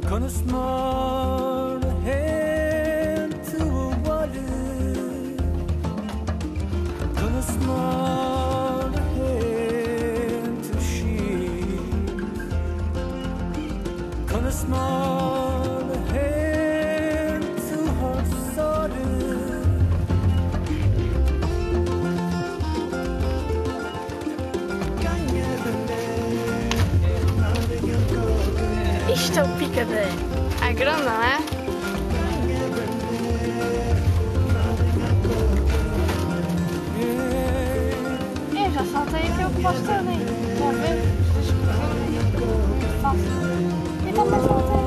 Konuşma hent walı Konuşma hent şi Konuşma hent hasarı Isto é o pica de... A grande, não é? Eu já saltei aqui o que posso ter ali. Já vê? Fácil. Então, mas saltei.